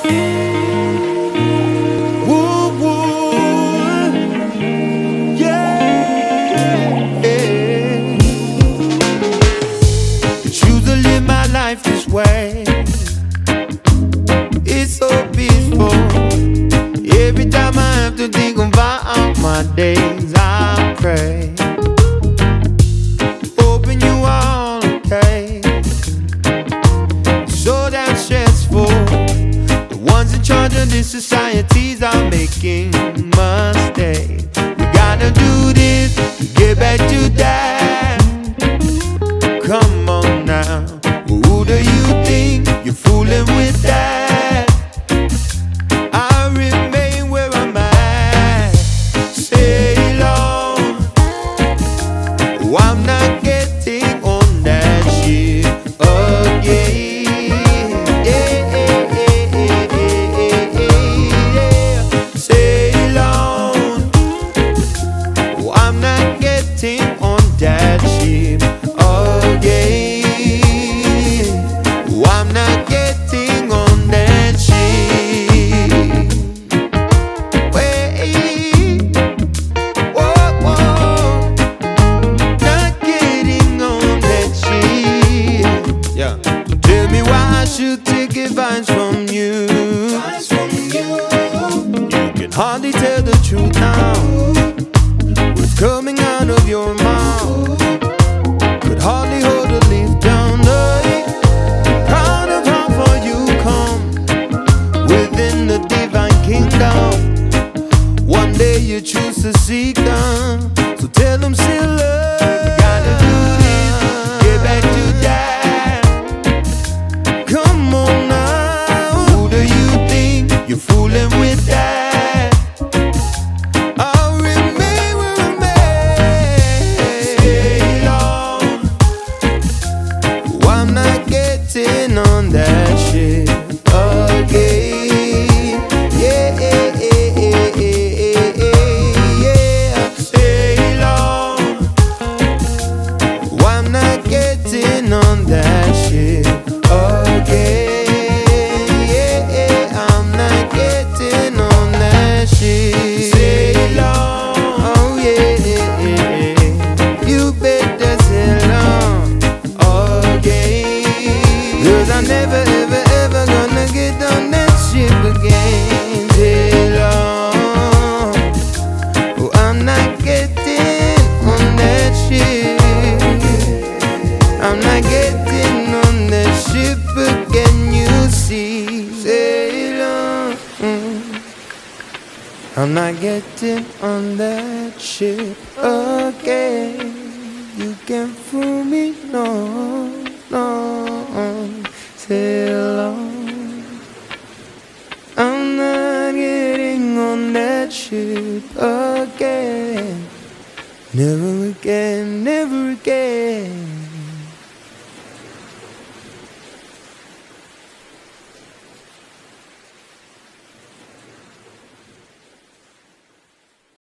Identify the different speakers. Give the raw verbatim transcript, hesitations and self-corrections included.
Speaker 1: This way, it's so peaceful. Every time I have to think about my days, I pray, hoping you all okay. So damn stressful. The ones in charge of this societies are making mistakes. We gotta do this to get back to that. Come on now. Who do you think you're fooling with that? I remain where I'm at. Say long. Oh, I'm not getting on that shit again. Yeah, yeah, yeah, yeah, yeah. Say long. Oh, I'm not getting on that shit again. I'm not getting on that shit. Wait, whoa, whoa, not getting on that shit. Yeah. So tell me why I should take advice from you. Advice from you. You can hardly tell the truth now. What's coming out of your mouth could hardly hold a leaf down the. One day you choose to seek them, so tell them still love. You gotta do this, get back to that. Come on now, who do you think you're fooling with that? I'll remain where I'm at. Stay long. Oh, I'm not getting on that shit again. On that shit again. Yeah, I'm not getting on that shit. Say long. Oh yeah, you better say long again. Cause I'm never ever ever gonna get on that shit again. Say long. Oh, I'm not getting on that shit. I'm not getting on that ship again, you see. Say long. I'm not getting on that ship again. You can't fool me, no, no. Say long. I'm not getting on that ship again. Never again, never again.